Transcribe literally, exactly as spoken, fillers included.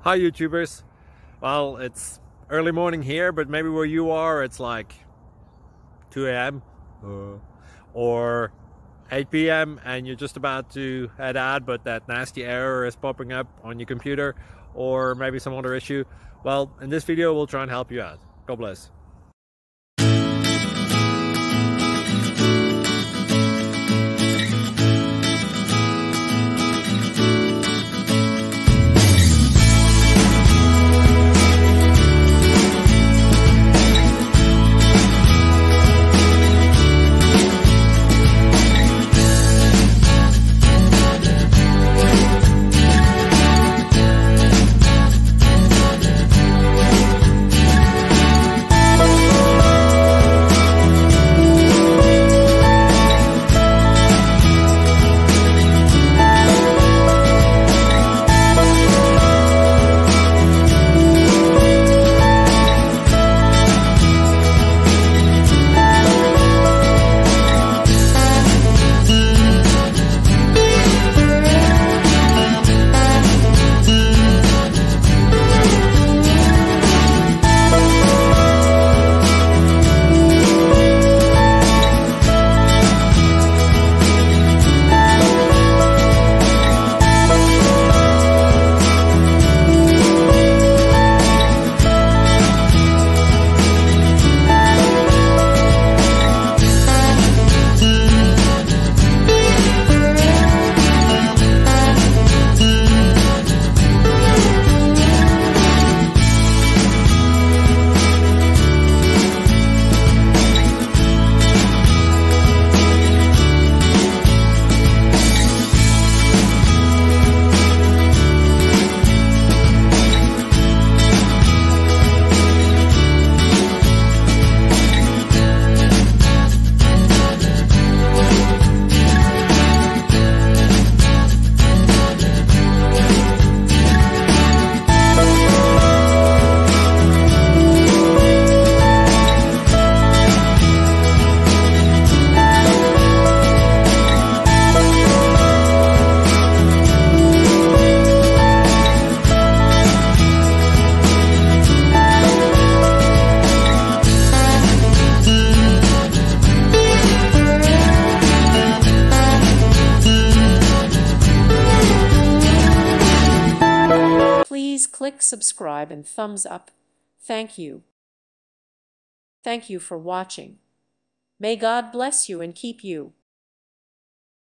Hi YouTubers. Well, it's early morning here, but maybe where you are it's like two A M uh, or eight P M and you're just about to head out, but that nasty error is popping up on your computer, or maybe some other issue. Well, in this video we'll try and help you out. God bless. Please click subscribe and thumbs up. Thank you. Thank you for watching. May God bless you and keep you.